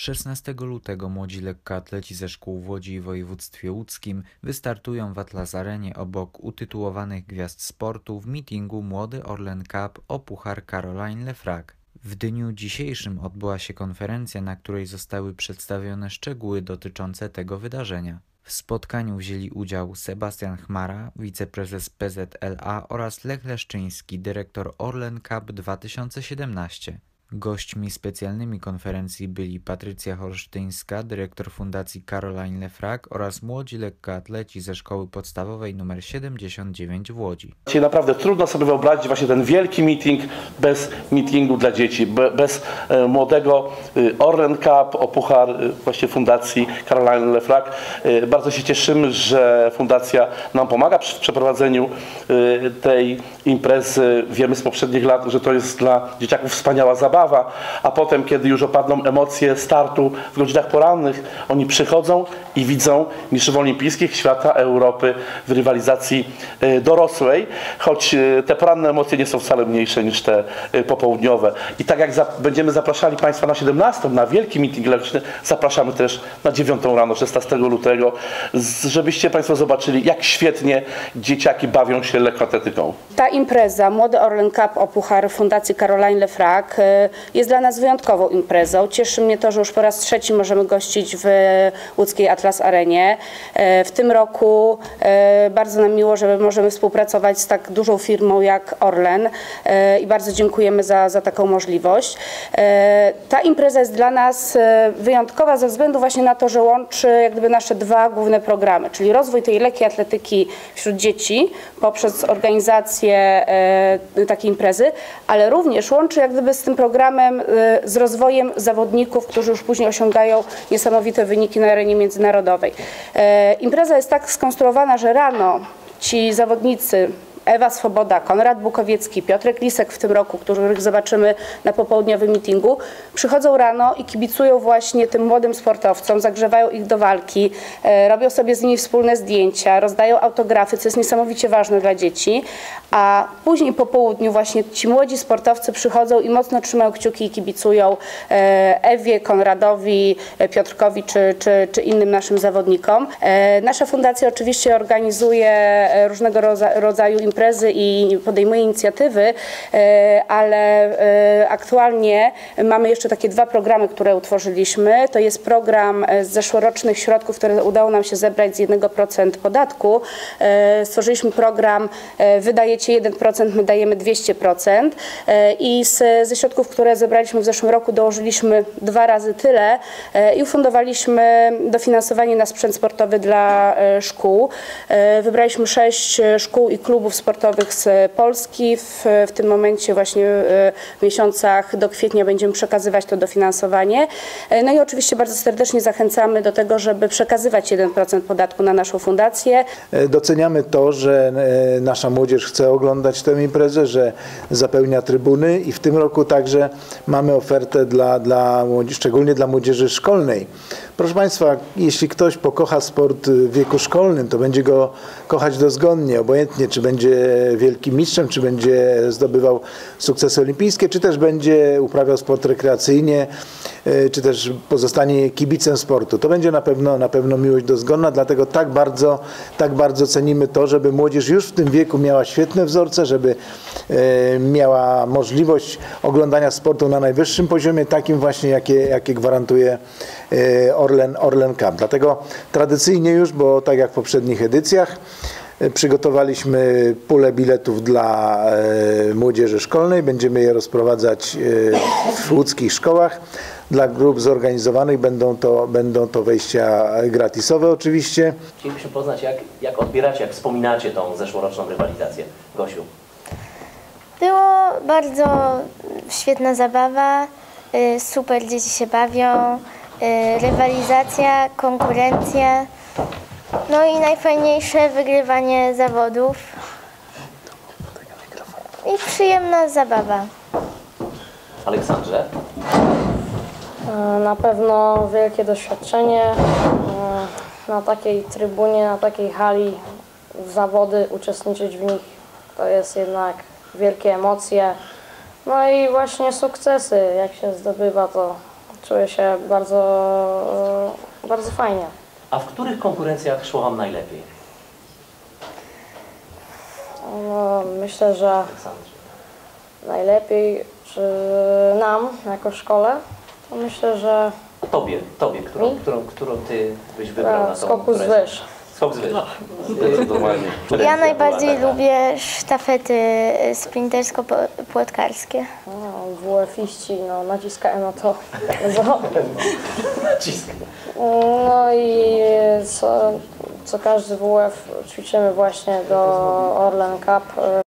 16 lutego młodzi lekkoatleci ze szkół w Łodzi i województwie łódzkim wystartują w Atlas Arenie obok utytułowanych gwiazd sportu w meetingu Młody Orlen Cup o Puchar Caroline Lefrag. W dniu dzisiejszym odbyła się konferencja, na której zostały przedstawione szczegóły dotyczące tego wydarzenia. W spotkaniu wzięli udział Sebastian Chmara, wiceprezes PZLA oraz Lech Leszczyński, dyrektor Orlen Cup 2017. Gośćmi specjalnymi konferencji byli Patrycja Holsztyńska, dyrektor Fundacji Caroline Lefrag oraz młodzi lekkoatleci ze Szkoły Podstawowej nr 79 w Łodzi. Naprawdę trudno sobie wyobrazić właśnie ten wielki meeting bez meetingu dla dzieci, bez młodego Orlen Cup o puchar właśnie Fundacji Caroline Lefrag. Bardzo się cieszymy, że Fundacja nam pomaga przy przeprowadzeniu tej imprezy. Wiemy z poprzednich lat, że to jest dla dzieciaków wspaniała zabawa, a potem, kiedy już opadną emocje startu w godzinach porannych, oni przychodzą i widzą mistrzów olimpijskich, świata, Europy w rywalizacji dorosłej, choć te poranne emocje nie są wcale mniejsze niż te popołudniowe. I tak jak będziemy zapraszali Państwa na 17, na wielki meeting lekcyjny, zapraszamy też na 9 rano, 16 lutego, żebyście Państwo zobaczyli, jak świetnie dzieciaki bawią się lekkoatletyką. Ta impreza, Młody Orlen Cup o puchar Fundacji Caroline Lefrag, jest dla nas wyjątkową imprezą. Cieszy mnie to, że już po raz trzeci możemy gościć w łódzkiej Atlas Arenie. W tym roku bardzo nam miło, że możemy współpracować z tak dużą firmą jak Orlen i bardzo dziękujemy za taką możliwość. Ta impreza jest dla nas wyjątkowa ze względu właśnie na to, że łączy jak gdyby nasze dwa główne programy, czyli rozwój tej lekkiej atletyki wśród dzieci poprzez organizację takiej imprezy, ale również łączy jak gdyby z tym programem z rozwojem zawodników, którzy już później osiągają niesamowite wyniki na arenie międzynarodowej. Impreza jest tak skonstruowana, że rano ci zawodnicy Ewa Swoboda, Konrad Bukowiecki, Piotrek Lisek w tym roku, których zobaczymy na popołudniowym meetingu, przychodzą rano i kibicują właśnie tym młodym sportowcom, zagrzewają ich do walki, robią sobie z nimi wspólne zdjęcia, rozdają autografy, co jest niesamowicie ważne dla dzieci, a później po południu właśnie ci młodzi sportowcy przychodzą i mocno trzymają kciuki i kibicują Ewie, Konradowi, Piotrkowi czy innym naszym zawodnikom. Nasza fundacja oczywiście organizuje różnego rodzaju imprezy i podejmuje inicjatywy, ale aktualnie mamy jeszcze takie dwa programy, które utworzyliśmy. To jest program z zeszłorocznych środków, które udało nam się zebrać z 1% podatku. Stworzyliśmy program Wydajecie 1%, my dajemy 200% i ze środków, które zebraliśmy w zeszłym roku, dołożyliśmy 2 razy tyle i ufundowaliśmy dofinansowanie na sprzęt sportowy dla szkół. Wybraliśmy 6 szkół i klubów sportowych z Polski. W tym momencie właśnie w miesiącach do kwietnia będziemy przekazywać to dofinansowanie. No i oczywiście bardzo serdecznie zachęcamy do tego, żeby przekazywać 1% podatku na naszą fundację. Doceniamy to, że nasza młodzież chce oglądać tę imprezę, że zapełnia trybuny i w tym roku także mamy ofertę szczególnie dla młodzieży szkolnej. Proszę Państwa, jeśli ktoś pokocha sport w wieku szkolnym, to będzie go kochać dozgonnie, obojętnie czy będzie wielkim mistrzem, czy będzie zdobywał sukcesy olimpijskie, czy też będzie uprawiał sport rekreacyjnie, czy też pozostanie kibicem sportu. To będzie na pewno miłość dozgonna, dlatego tak bardzo cenimy to, żeby młodzież już w tym wieku miała świetne wzorce, żeby miała możliwość oglądania sportu na najwyższym poziomie, takim właśnie jakie gwarantuje Orlen Cup. Dlatego tradycyjnie już, bo tak jak w poprzednich edycjach, przygotowaliśmy pulę biletów dla młodzieży szkolnej. Będziemy je rozprowadzać w łódzkich szkołach. Dla grup zorganizowanych będą to wejścia gratisowe oczywiście. Chcielibyśmy poznać, jak odbieracie, jak wspominacie tą zeszłoroczną rywalizację. Gosiu. Było bardzo świetna zabawa, super dzieci się bawią, rywalizacja, konkurencja, no i najfajniejsze wygrywanie zawodów i przyjemna zabawa. Aleksandrze? Na pewno wielkie doświadczenie na takiej trybunie, na takiej hali, zawody, uczestniczyć w nich to jest jednak wielkie emocje. No i właśnie sukcesy, jak się zdobywa, czuję się bardzo fajnie. A w których konkurencjach szło Wam najlepiej? No, myślę, że Aleksandrze. najlepiej, czy nam, jako szkole, to myślę, że Tobie, którą Ty byś wybrał na tą skoku z imprezę? wyż. Skok z wyż. Zdecydowanie. Ja najbardziej lubię sztafety sprintersko-płotkarskie. WF-iści, no, naciskają na to. Nacisk. No i co każdy WF ćwiczymy właśnie do Orlen Cup